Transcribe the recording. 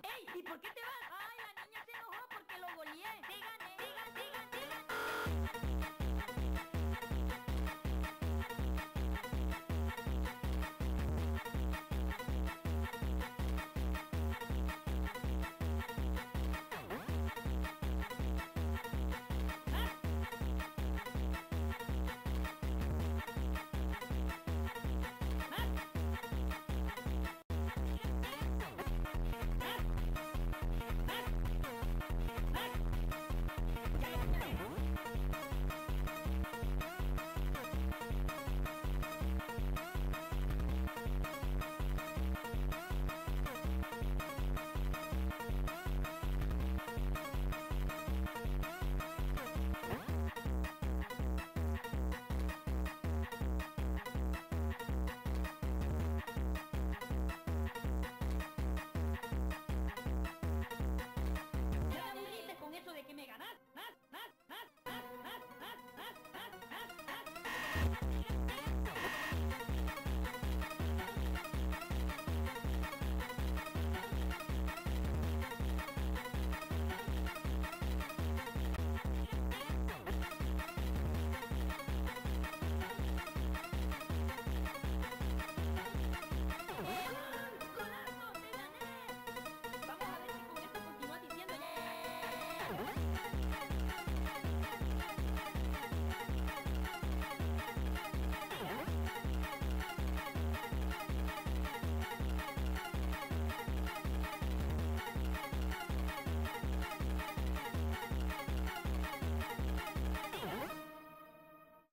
¡Ey! ¿Y por qué te vas? Ay, la niña se enojó porque lo goleé. Sí, gané. Ya me aburriste con eso de que me ganas.